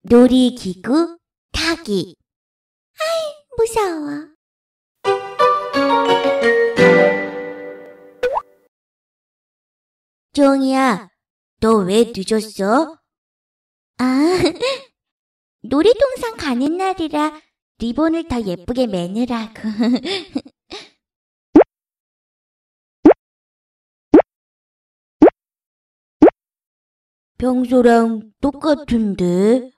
놀이기구 타기. 무서워. 쫑이야, 너 왜 늦었어? 놀이동산 가는 날이라 리본을 더 예쁘게 매느라고. 평소랑 똑같은데?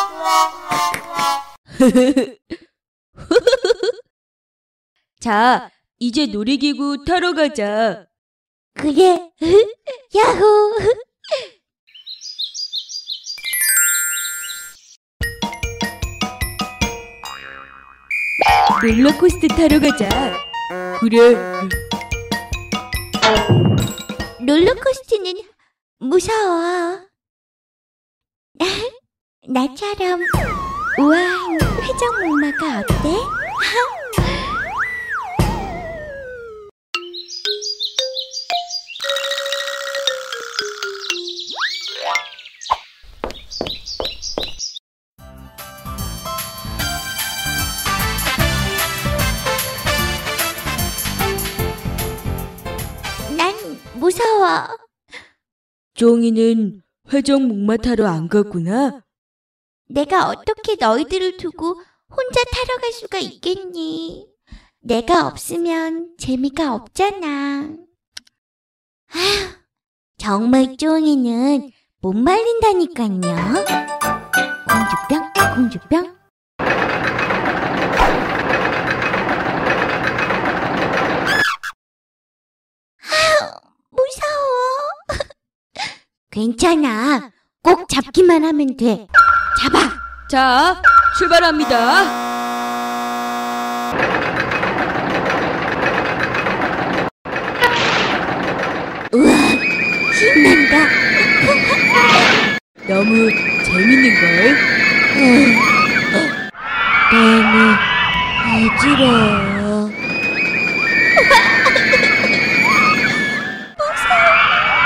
자, 이제 놀이기구 타러 가자. 그래, 야호! 롤러코스터 타러 가자. 그래. 롤러코스터는 무서워. 나처럼 우아한 회전목마가 어때? 난 무서워. 쫑이는 회전목마 타러 안 갔구나. 내가 어떻게 너희들을 두고 혼자 타러 갈 수가 있겠니? 내가 없으면 재미가 없잖아. 아휴, 정말 쫑이는 못 말린다니깐요. 공주병, 공주병. 아휴, 무서워. 괜찮아. 꼭 잡기만 하면 돼. 잡아! 자, 출발합니다. 우와, 신난다. 너무 재밌는걸? 너무 어지러워. 무서워.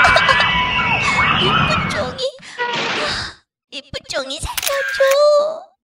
이쁜 종이 살려줘.